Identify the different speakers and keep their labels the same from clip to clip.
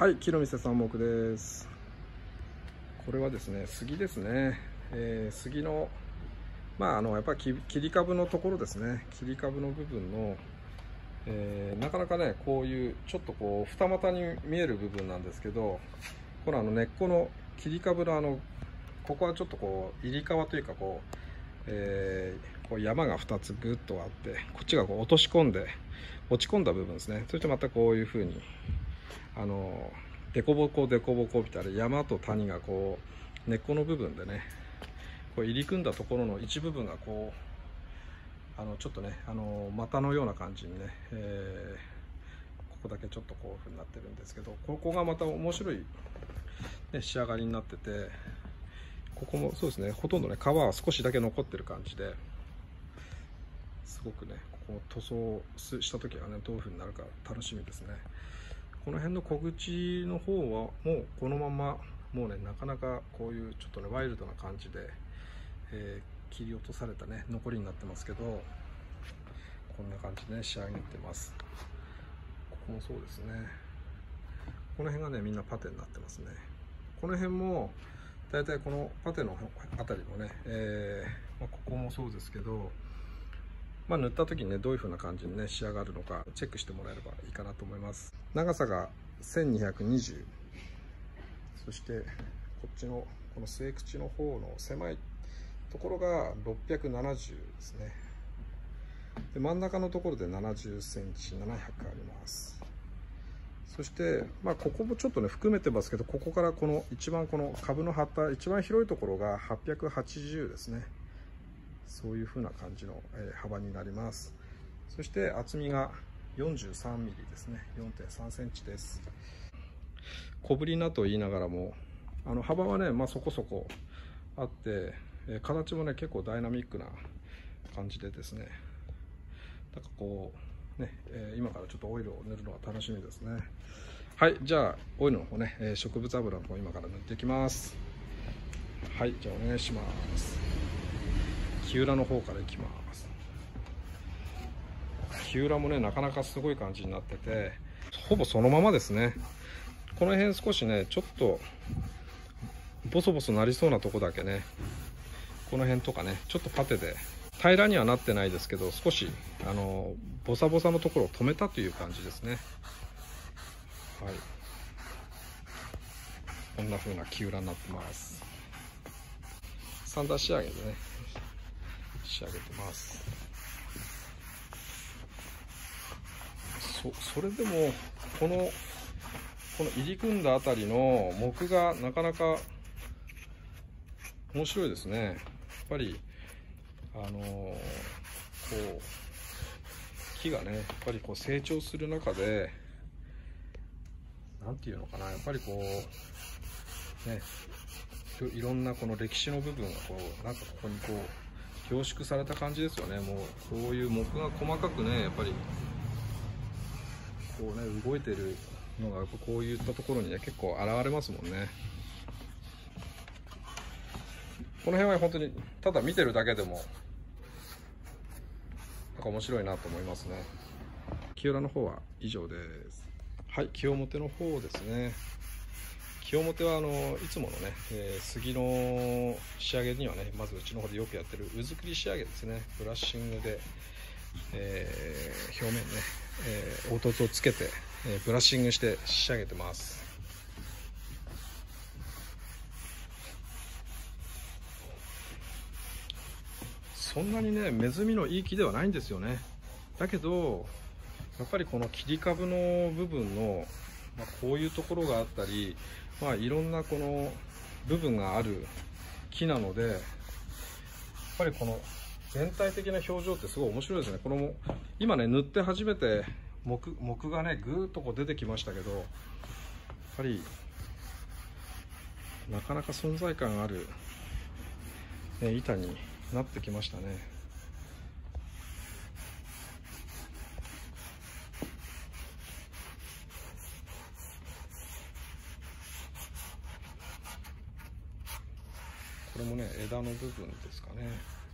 Speaker 1: はい、木の店三木です。これはですね、杉ですね。杉の、やっぱり切り株のところですね。切り株の部分の、なかなかね、こういうちょっとこう二股に見える部分なんですけど、この根っこの切り株のここはちょっとこう入り皮というかこう山が2つぐっとあって、こっちがこう落ち込んだ部分ですね。そしてまたこういうふうにデコボコみたいな山と谷がこう根っこの部分でね、こう入り組んだところの一部分がこうちょっとね股のような感じにね、ここだけちょっとこういう風になってるんですけど、ここがまた面白い、ね、仕上がりになってて、ここもそうですね、ほとんどね皮は少しだけ残ってる感じで、すごくねここ塗装した時はねどういう風になるか楽しみですね。この辺の小口の方はもうこのままもうねなかなかこういうちょっとねワイルドな感じで、切り落とされたね残りになってますけど、こんな感じでね仕上げてます。ここもそうですね。この辺がねみんなパテになってますね。この辺もだいたいこのパテのあたりもね、ここもそうですけど、塗った時にねどういう風な感じにね仕上がるのかチェックしてもらえればいいかなと思います。長さが1220、そしてこっちのこの末口の方の狭いところが670ですね。で真ん中のところで70センチ700あります。そしてここもちょっとね含めてますけど、ここからこの一番この株の張った一番広いところが880ですね。そういう風な感じの幅になります。そして厚みが43ミリですね。4.3センチです。小ぶりなと言いながらも幅はねそこそこあって、形もね結構ダイナミックな感じでですね、なんかこうね、今からちょっとオイルを塗るのが楽しみですね。はい、じゃあオイルの方ね、植物油の方今から塗っていきます。はい、じゃあお願いします。木裏の方からいきます。木裏もねなかなかすごい感じになってて、ほぼそのままですね。この辺少しねちょっとボソボソなりそうなとこだけね、この辺とかねちょっとパテで平らにはなってないですけど、少しボサボサのところを止めたという感じですね。はい、こんな風な木裏になってます。サンダー仕上げでね仕上げてます。それでもこの入り組んだあたりの木がなかなか面白いですね。やっぱりこう木がねやっぱりこう成長する中でなんていうのかな、やっぱりこうねいろんなこの歴史の部分がこうなんかここにこう凝縮された感じですよね。もうこういう木が細かくねやっぱりこうね動いてるのがやっぱこういったところにね結構現れますもんね。この辺は本当にただ見てるだけでもなんか面白いなと思いますね。木裏の方は以上です。はい、木表の方ですね。木表はいつものね、杉の仕上げにはねまずうちの方でよくやってるうずくり仕上げですね。ブラッシングで、表面ね、凹凸をつけて、ブラッシングして仕上げてます。そんなにね目摘みのいい木ではないんですよね。だけどやっぱりこの切り株の部分の、こういうところがあったり、いろんなこの部分がある木なので、やっぱりこの全体的な表情ってすごい面白いですね。この今ね塗って初めて木がねぐーっとこう出てきましたけど、やっぱりなかなか存在感ある、ね、板になってきましたね。これもね枝の部分ですかね。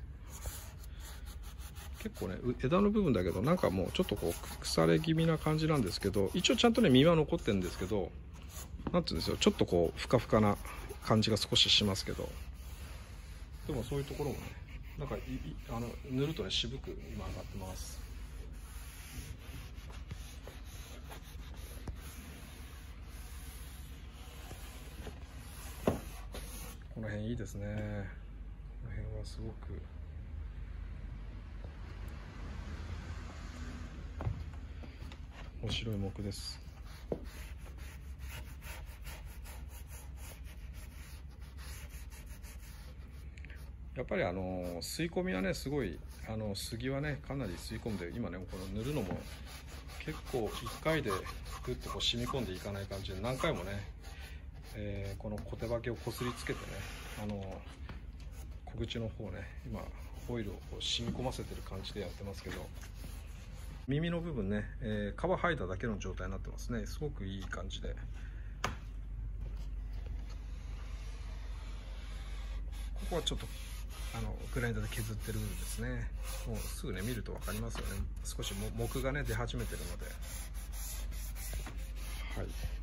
Speaker 1: 結構ね枝の部分だけどなんかもうちょっとこう腐れ気味な感じなんですけど、一応ちゃんとね実は残ってるんですけど、 なんていうんですよ、ちょっとこうふかふかな感じが少ししますけど、でもそういうところもね、なんか塗るとね渋く今上がってます。この辺いいですね。この辺はすごく面白い木です。やっぱり吸い込みはねすごい、杉はねかなり吸い込んで、今ねこの塗るのも結構1回でグッとこう染み込んでいかない感じで、何回もね、このコテバケをこすりつけてね、小口の方ね今オイルをこう染み込ませてる感じでやってますけど、耳の部分ね、皮剥いだだけの状態になってますね。すごくいい感じで、ここはちょっとグラインダーで削ってる部分ですね。もうすぐね見ると分かりますよね。少し木がね出始めてるので、はい。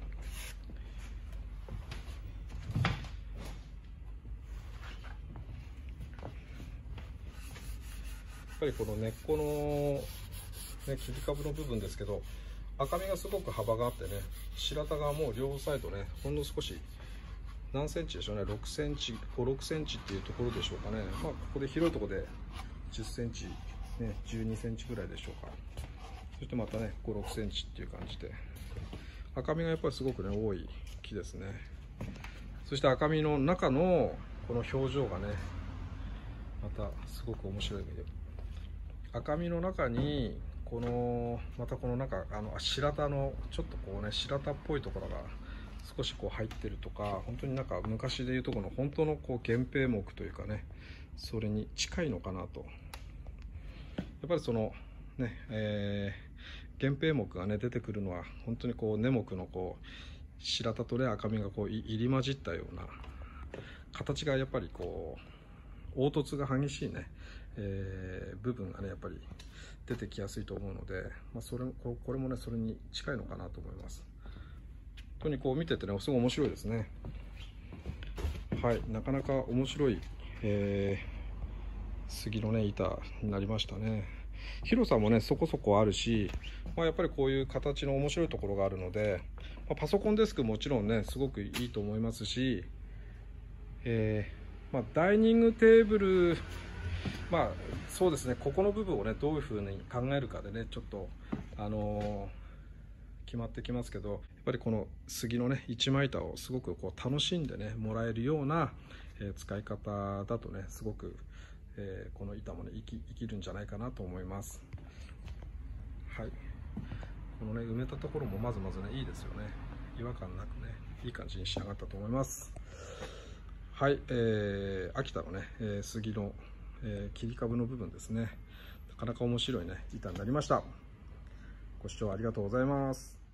Speaker 1: やっぱりこの根っこの、ね、切り株の部分ですけど、赤みがすごく幅があってね、白田がもう両サイドね、ほんの少し何センチでしょうね、6センチ、5、6センチっていうところでしょうかね。まあ、ここで広いところで10センチ、ね、12センチぐらいでしょうか。そしてまたね、5、6センチっていう感じで、赤みがやっぱりすごくね、多い木ですね。そして赤みの中のこの表情がね、またすごく面白い。赤みの中にまたこの中白田のちょっとこうね白田っぽいところが少しこう入ってるとか、本当になんか昔でいうとこの本当のこう源平木というかね、それに近いのかなと。やっぱりそのね、源平木がね出てくるのは本当にこう根木のこう白田とね赤みがこう入り混じったような形が、やっぱりこう凹凸が激しいね、部分がねやっぱり出てきやすいと思うので、まあ、これもねそれに近いのかなと思います。本当にこう見ててねすごい面白いですね。はい、なかなか面白い、杉のね板になりましたね。広さもねそこそこあるし、まあ、やっぱりこういう形の面白いところがあるので、まあ、パソコンデスクもちろんねすごくいいと思いますし、まあ、ダイニングテーブル、まあそうですね、ここの部分をねどういうふうに考えるかでねちょっと決まってきますけど、やっぱりこの杉のね一枚板をすごくこう楽しんでねもらえるような、使い方だとねすごく、この板もね生きるんじゃないかなと思います。はい、このね埋めたところもまずねいいですよね。違和感なくねいい感じに仕上がったと思います。はい、秋田のね、杉の、切り株の部分ですね。なかなか面白いね板になりました。ご視聴ありがとうございます。